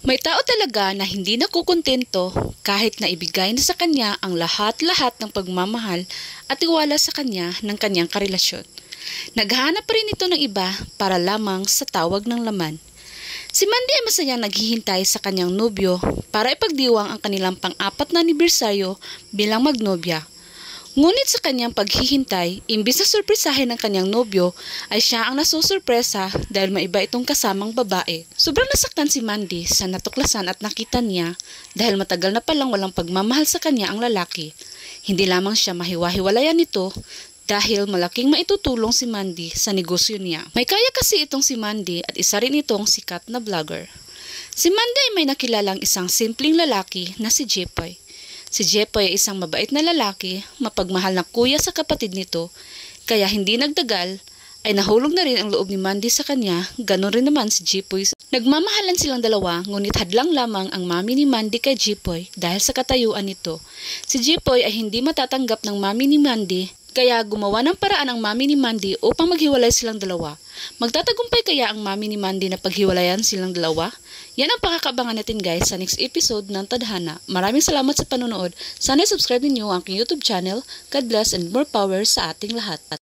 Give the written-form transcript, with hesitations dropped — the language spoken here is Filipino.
May tao talaga na hindi nakukontento kahit na ibigay na sa kanya ang lahat-lahat ng pagmamahal at tiwala sa kanya ng kanyang karelasyon. Naghahanap pa rin ito ng iba para lamang sa tawag ng laman. Si Mandy ay masayang naghihintay sa kanyang nobyo para ipagdiwang ang kanilang pang-apat na anibersaryo bilang magnobya. Ngunit sa kanyang paghihintay, imbis na surpresahin ng kanyang nobyo, ay siya ang nasusurpresa dahil maiba itong kasamang babae. Sobrang nasaktan si Mandy sa natuklasan at nakita niya dahil matagal na palang walang pagmamahal sa kanya ang lalaki. Hindi lamang siya mahiwa-hiwalayan nito dahil malaking maitutulong si Mandy sa negosyo niya. May kaya kasi itong si Mandy at isa rin itong sikat na vlogger. Si Mandy ay may nakilalang isang simpleng lalaki na si Jepoy. Si Jepoy ay isang mabait na lalaki, mapagmahal na kuya sa kapatid nito, kaya hindi nagdagal ay nahulog na rin ang loob ni Mandy sa kanya, ganon rin naman si Jepoy. Nagmamahalan silang dalawa, ngunit hadlang lamang ang mami ni Mandy kay Jepoy dahil sa katayuan nito. Si Jepoy ay hindi matatanggap ng mami ni Mandy, kaya gumawa ng paraan ang mami ni Mandy upang maghiwalay silang dalawa. Magtatagumpay kaya ang mami ni Mandy na paghiwalayan silang dalawa? Yan ang pakakabangan natin guys sa next episode ng Tadhana. Maraming salamat sa panonood. Sana subscribe niyo ang aking YouTube channel. God bless and more power sa ating lahat.